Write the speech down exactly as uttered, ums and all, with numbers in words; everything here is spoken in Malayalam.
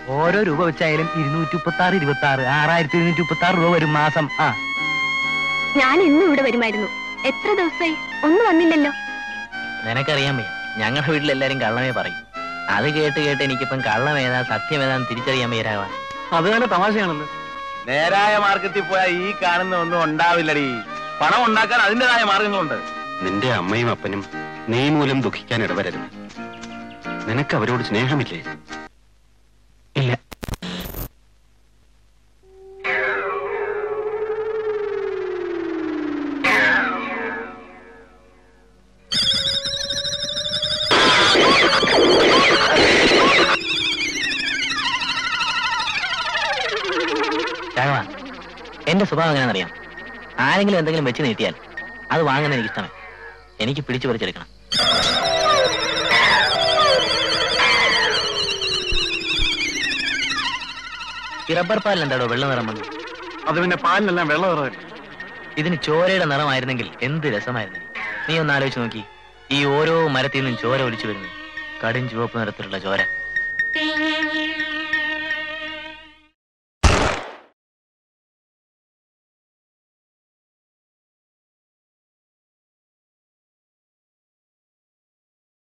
ഓരോ രൂപ വെച്ചായാലും ഇരുന്നൂറ്റി മുപ്പത്തി ആറ് ഇരുപത്തി ആറ് ആറായിരത്തി ഇരുന്നൂറ്റി മുപ്പത്തി ആറ് രൂപ വരും മാസം. ആ ഞാൻ ഇന്നും ഇവിടെ വരുമായിരുന്നു. എത്ര ദിവസമായി ഒന്നും വന്നില്ലല്ലോ. നിനക്കറിയാമേ, ഞങ്ങളുടെ വീട്ടിലെല്ലാരും കള്ളമേ പറയും. അത് കേട്ട് കേട്ട് എനിക്കിപ്പം കള്ളമേതാ സത്യമേതാന്ന് തിരിച്ചറിയാൻ മേരാവാ. അത് തന്നെ തമാശയാണല്ലോ. നേരായ മാർഗത്തിൽ പോയാൽ ഈ കാണുന്ന ഒന്നും ഉണ്ടാവില്ലടി. പണം ഉണ്ടാക്കാൻ അതിൻ്റെതായ മാർഗങ്ങളുണ്ട്. നിന്റെ അമ്മയും അപ്പനും നീ മൂലം ദുഃഖിക്കാൻ ഇടവരരുത്. നിനക്ക് അവരോട് സ്നേഹമില്ലേ? ഇല്ല. രാഘവ, എന്റെ സ്വഭാവം എങ്ങനെയാണെന്നറിയാം. ആരെങ്കിലും എന്തെങ്കിലും വെച്ച് നീട്ടിയാൽ അത് വാങ്ങുന്ന എനിക്ക് ഇഷ്ടമേ. എനിക്ക് പിടിച്ചു പറിച്ചെടുക്കണം. ഈ റബ്ബർ പാലിന് എന്താടോ വെള്ള നിറം വന്നു? അത് പിന്നെ പാലിനെല്ലാം വെള്ളം നിറം. ഇതിന് ചോരയുടെ നിറമായിരുന്നെങ്കിൽ എന്ത് രസമായിരുന്നു. നീ ഒന്ന് ആലോചിച്ച് നോക്കി, ഈ ഓരോ മരത്തിൽ നിന്നും ചോര ഒലിച്ചു വരുന്നു. കടും ചുവപ്പ് നിറത്തിലുള്ള ചോര.